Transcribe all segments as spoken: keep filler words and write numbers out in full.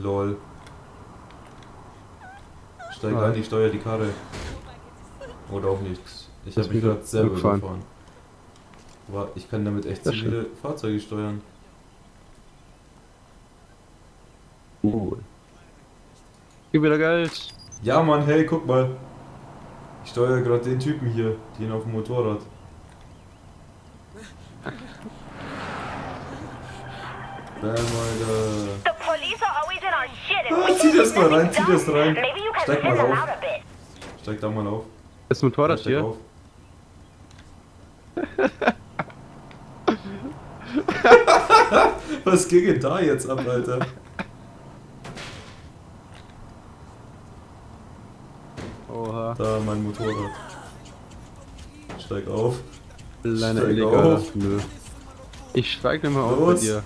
Lol. Steig Nein. ein, ich steuere die Karre. Oder auch nicht. Ich habe mich wieder gerade selber zurückfahren. überfahren. Aber ich kann damit echt Sehr viele Fahrzeuge steuern. Cool. Gib wieder Geld. Ja Mann, hey, guck mal. Ich steuere gerade den Typen hier, den auf dem Motorrad. Bam, Alter. The police are always in our shit and Ah, we zieh can't das do mal rein, nothing zieh das dumb. rein. Maybe you can Steig mal fizzle auf. out a bit. Steig da mal auf. Das Motorrad Steig hier. auf. Was ging denn da jetzt ab, Alter? Oha. Da, mein Motorrad. Steig auf. Kleiner Steig Illegaler. auf. Nö. Ich steig nicht mehr auf bei Los. dir.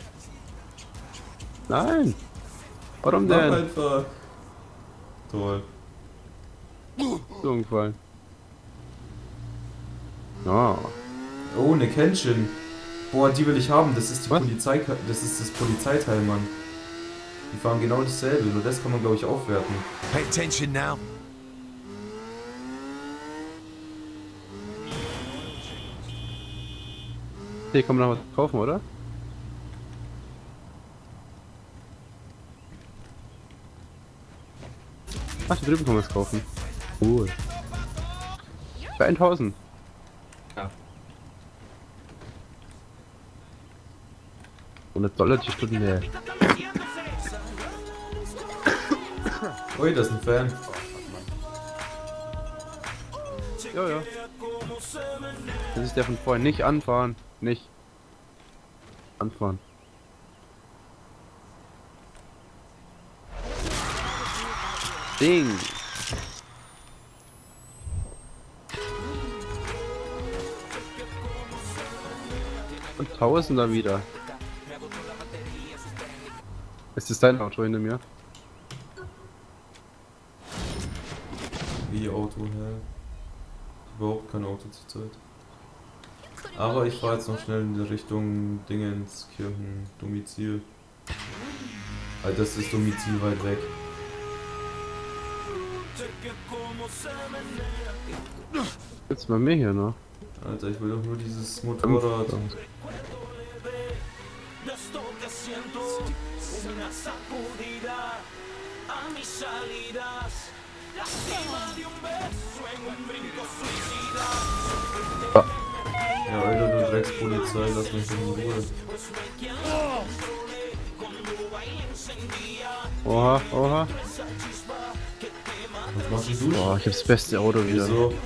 Nein. Warum Mach denn? einfach. Toll. So umgefallen. Oh. Oh, ne Kenshin. Boah, die will ich haben. Das ist die Was? Polizei. Das ist das Polizeiteil, Mann. Die fahren genau dasselbe. Nur das kann man, glaube ich, aufwerten. Pay attention now. Hier kann man noch was kaufen, oder? Ach, hier drüben kann man es kaufen. Cool. Für tausend. Ja. hundert Dollar die Stunde. Ui, das ist ein Fan. Ja, ja. Das ist der von vorhin. Nicht anfahren. Nicht. Anfahren. Ding. Und Tausender wieder. Ist das dein Auto hinter mir? Wie Auto, hä? Überhaupt kein Auto zurzeit. Aber ich fahre jetzt noch schnell in die Richtung Dingenskirchen, Domizil. Alter, das ist Domizil weit weg. Jetzt bei mir hier noch. Alter, ich will doch nur dieses Motorrad. Ah. Ja, Alter, du Dreckspolizei, lass mich in Ruhe. Oha, oha. Was machst denn du? Boah, ich hab das beste Auto wieder. Wieso?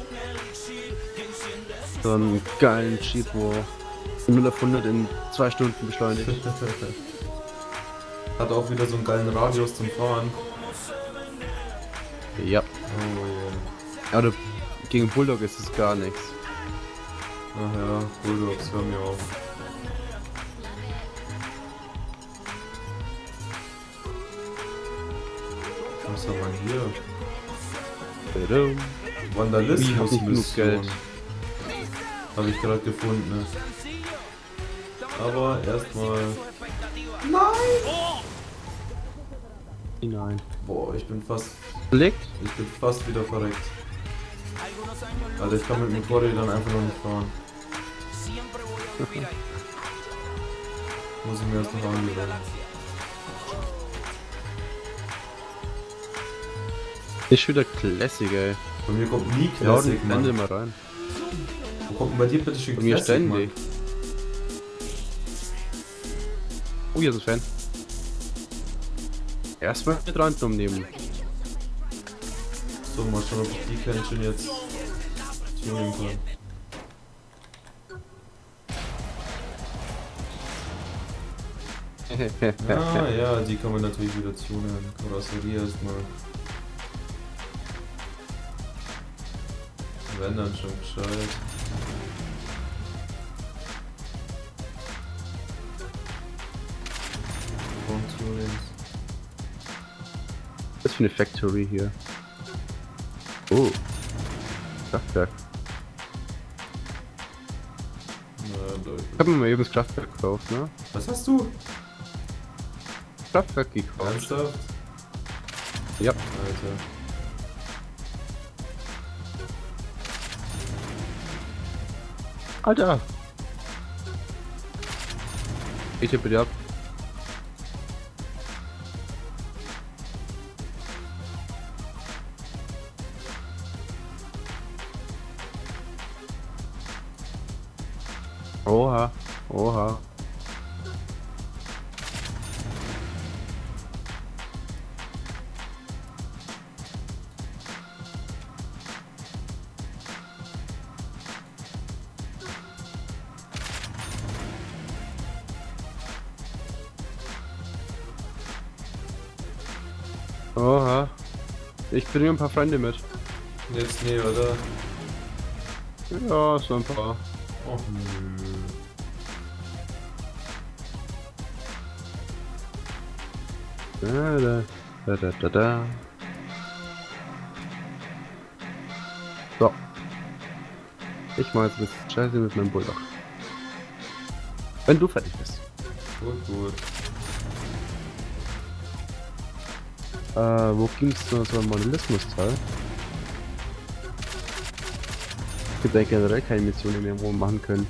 So einen geilen Jeep, wo null auf hundert in zwei Stunden beschleunigt. Hat auch wieder so einen geilen Radius zum Fahren. Ja. Oh Aber gegen Bulldog ist es gar nichts. ja. Ach ja, Bulldogs, hör mir auf. Was haben wir hier? Badum. Ich hab Vandalismus nicht genug Geld. Habe ich gerade gefunden. Ne? Aber erstmal. Nein. Boah, ich bin fast. Belegt? Ich bin fast wieder verreckt. Also ich kann mit Motorrädern einfach noch nicht fahren. Muss ich mir erst noch angewöhnen. Ist wieder Classic, ey. Bei mir kommt nie Ja, Classic, die Ende Mann. mal rein. Wo kommt denn bei dir bitte schön Bei mir Classic, Mann? ständig. Oh, hier ist ein Fan. Erstmal mit rein nehmen. So, mal schauen, ob ich die Kennchen jetzt tunen kann. Ah ja, die kann man natürlich wieder tunen. Karosserie erstmal. Wenn dann schon gescheit. Tunings. Was für eine Factory hier? Oh. Kraftwerk. Na, Leute. Ich hab mir mal eben das Kraftwerk gekauft, ne? Was hast du? Kraftwerk gekauft. Ernsthaft? Ja. Alter. Alter! Ich tippe dir ab. Oha, oha. Oha. Ich bringe ein paar Freunde mit. Jetzt nee, oder? Ja, so ein paar. Och nö. Da, da, da, da, da, da. So. Ich mach jetzt ein bisschen Scheiße mit meinem Bulldog. Wenn du fertig bist. Gut, gut. Äh, wo ging's noch so ein Monolithismus-Teil? Es gibt ja generell keine Missionen mehr, wo wir machen können.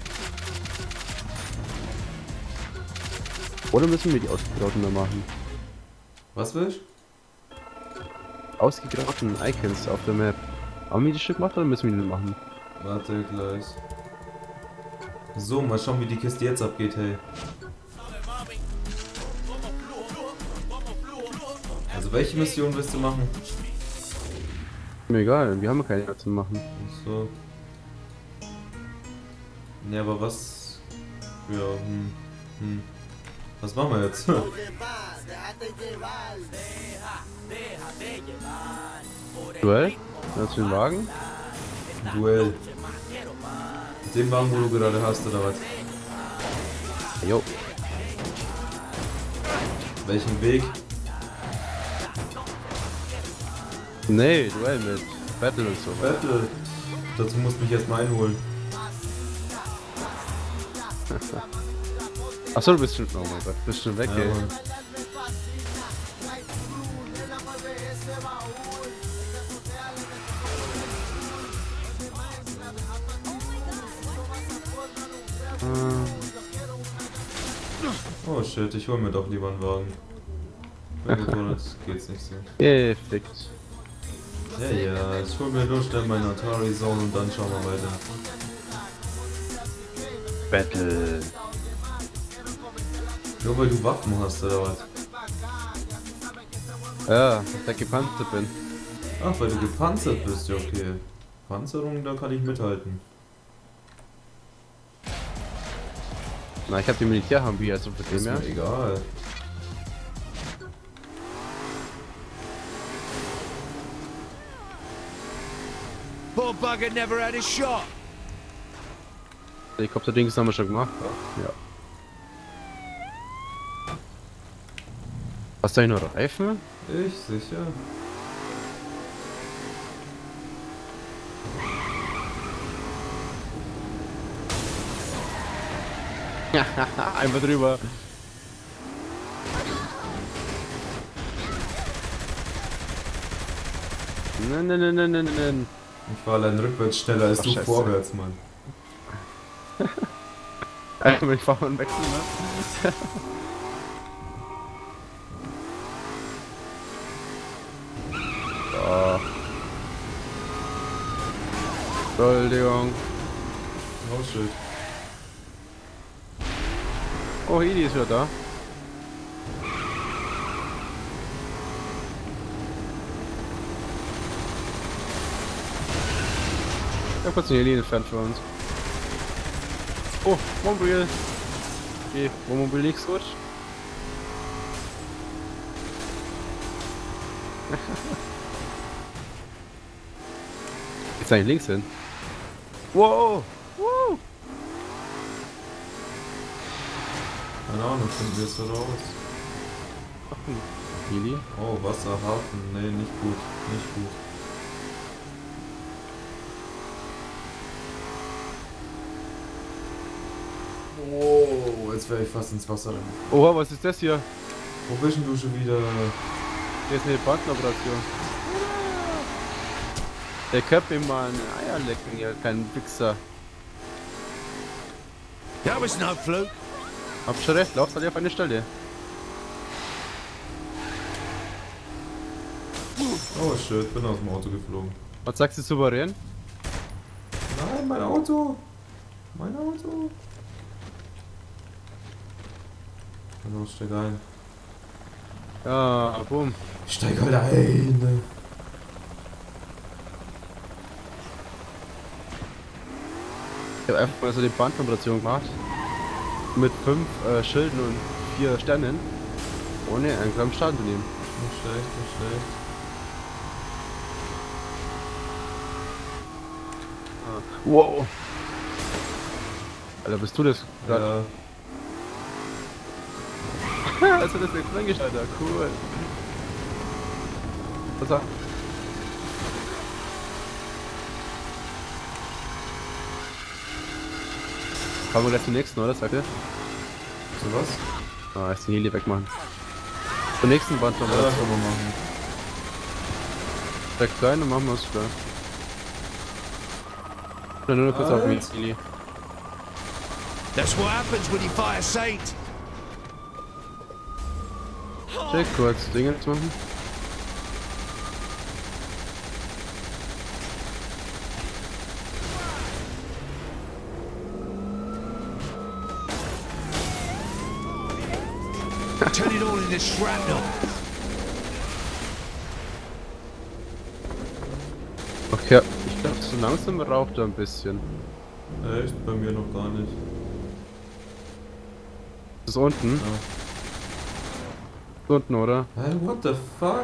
Oder müssen wir die ausgegrauten noch machen? Was willst Ausgegrauten Icons auf der Map. Haben wir die Stück gemacht oder müssen wir die machen? du? Warte gleich. So, mal schauen, wie die Kiste jetzt abgeht, hey. Also welche Mission willst du machen? Mir egal, wir haben keine mehr zu machen. Ach so. Ne, aber was... Ja, hm, hm. Was machen wir jetzt? Duell? Hast du den Wagen? Duell. Mit dem Wagen, wo du gerade hast, oder was? Jo. Welchen Weg? Nee, Duell mit Battle und so. Battle. Dazu musst du mich erstmal einholen. Achso, du bist schon. Oh mein Gott, bist schon weg, Ja, ey. Mann. Oh shit, ich hol mir doch lieber einen Wagen. Bei McDonald's geht's nicht so. Perfekt. Ja, ja, ich hol mir nur schnell meine Atari Zone und dann schauen wir weiter. Battle. Nur weil du Waffen hast, oder was? Ja, dass ich gepanzert bin. Ach, weil du gepanzert bist, ja okay. Panzerung, da kann ich mithalten. Na, ich hab die Militärhambi, also für Ist den mir mehr. egal. Poor bugger never had a shot. Helikopter-Dings haben wir schon gemacht. Ja. Hast du eigentlich noch Reifen? Ich sicher. Einfach drüber. Nein, nein, nein, nein, nein, nein. Ich war allein rückwärts schneller als Ach, du Scheiße. vorwärts, Mann. Einfach ich fahr und wechseln, ne? So. Entschuldigung. Oh shit. Oh, Heli ist wieder da. Ich hab kurz einen Heli entfernt für uns. Oh, Wohnmobil. Okay, Wohnmobil nichts gut. Jetzt eigentlich links hin. Wow! Wow! Keine Ahnung, finden wir es so raus. Heli? Oh, Wasserhafen. Nee, nicht gut. Nicht gut. Wow, jetzt wäre ich fast ins Wasser rein. Oha, was ist das hier? Wo bist denn du schon wieder? Hier ist eine Bandenoperation. Der köpft ihm mal ein Eier lecken hier, kein Wichser. That was no fluke. Hab schon recht, laufst halt auf eine Stelle. Oh shit, bin aus dem Auto geflogen. Was sagst du, souverän? Nein, mein Auto! Mein Auto! Na los, steig ein. Ja, boom. Steig halt ein! Ich hab einfach mal so die Bandenoperation gemacht. Mit fünf äh, Schilden und vier Sternen. Ohne einen kleinen Schaden zu nehmen. Nicht schlecht, nicht schlecht. Ah. Wow. Alter, bist du das gerade? Ja. Also das ist jetzt eingeschaltet, cool. Was sagt? Fahren wir gleich zum nächsten, oder? Sagt ihr? So was? Ah, jetzt den Heli wegmachen. Zur nächsten Band noch Ja, was. das können wir machen. Direkt rein und machen wir es klar. Oder nur noch kurz auf mich, Heli. That's what happens when you fight a saint. Check kurz, Dinge zu machen. Turn it all into shrapnel. Okay, ich glaube, so langsam raucht er ein bisschen. Echt? Bei mir noch gar nicht. Das ist unten? Ja. Ist unten, oder? Hä, what the fuck?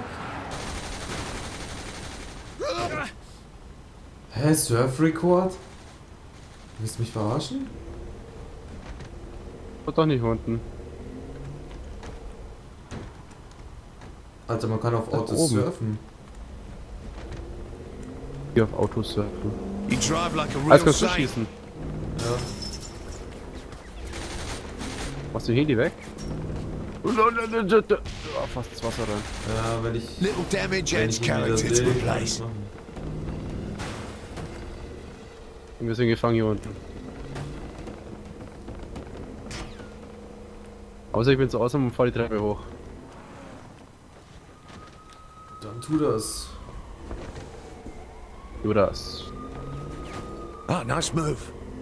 Hä, Surf Record? Du willst mich verarschen? Ist doch nicht unten. Alter, man kann auf Da Autos oben. surfen. Hier auf Autos surfen. You drive like a Alles real kannst du saint. schießen. Ja. Machst du den Heli weg? Oh, fast ins Wasser rein. Ja, wenn ich. Little damage Wenn adds ich ihn wieder character to sehe, the kann place. ich's machen. Und wir sind gefangen hier unten. Außer ich bin so awesome und fahr die Treppe hoch. Dann tu das. Du das. Ah, nice move.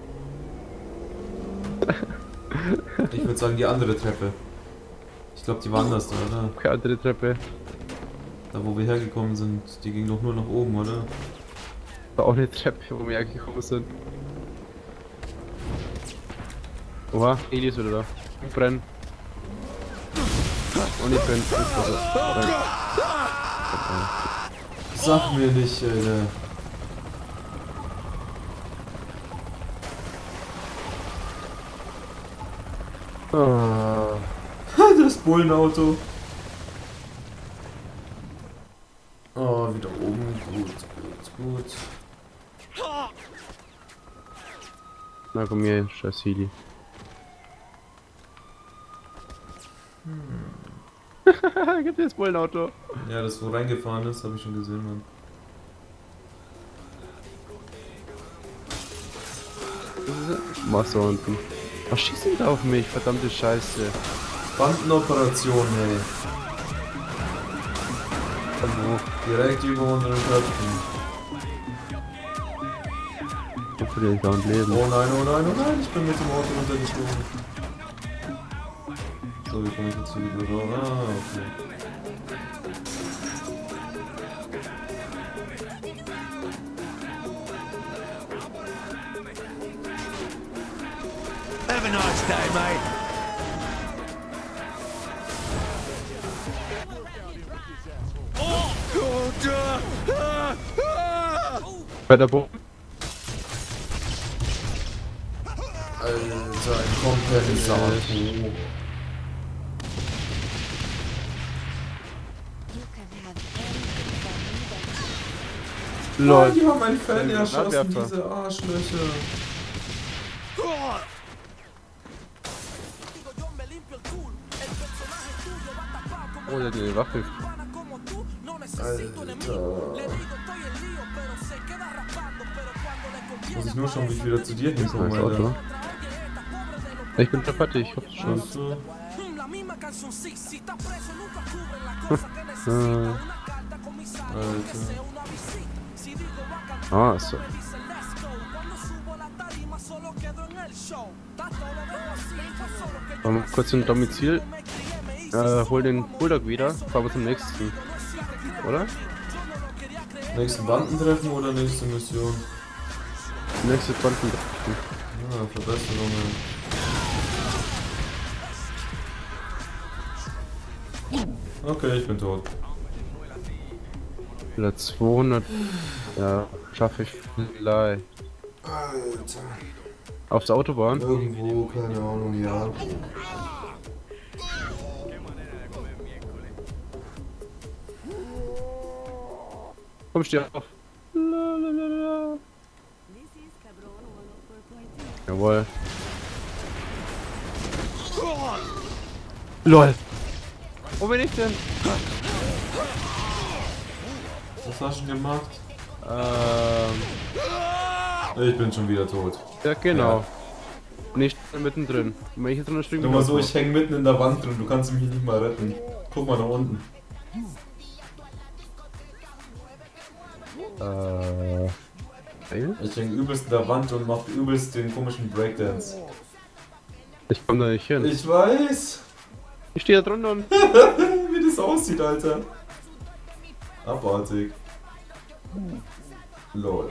Ich würde sagen, die andere Treppe. Ich glaube, die war anders, oder? Keine andere Treppe. Da, wo wir hergekommen sind, die ging doch nur nach oben, oder? War auch eine Treppe, wo wir hergekommen sind. Oha, Heli ist wieder da. Brennen. Und ich bin. Also, brenn. Sag mir nicht, Alter. Ah. Das Bullenauto. Oh, wieder oben. Gut, gut, gut. Na komm her, scheiß Heli. Hm. Gibt jetzt wohl ein Auto. Ja, das wo reingefahren ist, habe ich schon gesehen, Mann. Was da unten? Was schießt denn da auf mich? Verdammte Scheiße. Bandenoperation, hey. Hallo. Direkt über unseren Köpfen. Ich hoffe, den dauernd leben. Oh nein, oh nein, oh nein, ich bin mit dem Auto runtergeflogen. So, wie komme ich jetzt wieder Büro? Ah, okay. Have a nice day, mate. Oh, duh. Ah, ah. Bei der Bo Alter, ein komplettes Auto. Lol. Ah, die haben einen Fan Den erschossen, Granatwerfer. diese Arschlöcher. Oh, der hat eine Waffe. Alter. Muss ich nur schauen, wie ich wieder zu dir hinkomme, Scheiß Auto. Alter. Ich bin schon fertig, ich hab's schon. So. Äh, Alter. ah, so. Komm, kurz zum Domizil. Äh, hol den Bulldog wieder. Fahren wir zum nächsten. Oder? Nächsten Bandentreffen oder nächste Mission? Nächste Konten. Ah, Verbesserungen. Okay, ich bin tot. Wieder zweihundert. Ja, schaffe ich vielleicht. Alter. Aufs Autobahn. Irgendwo, keine Ahnung, ja. Komm, steh auf. Lalalala. Jawohl. LOL. Wo bin ich denn? Was hast du denn gemacht? Ähm. Ich bin schon wieder tot. Ja, genau. Nicht mittendrin. Und wenn ich jetzt drin stehe, Nur mal so, ich hänge mitten in der Wand drin, du kannst mich nicht mal retten. Guck mal da unten. Äh. Ich hänge übelst in der Wand und mach übelst den komischen Breakdance. Ich komm da nicht hin. Ich weiß! Ich stehe da drunter und. Wie das aussieht, Alter. Abartig. Lol.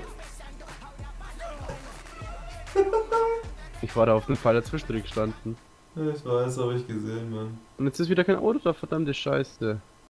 Ich war da auf dem Pfeil dazwischen gestanden. Ich weiß, habe ich gesehen, Mann. Und jetzt ist wieder kein Auto da, verdammte Scheiße.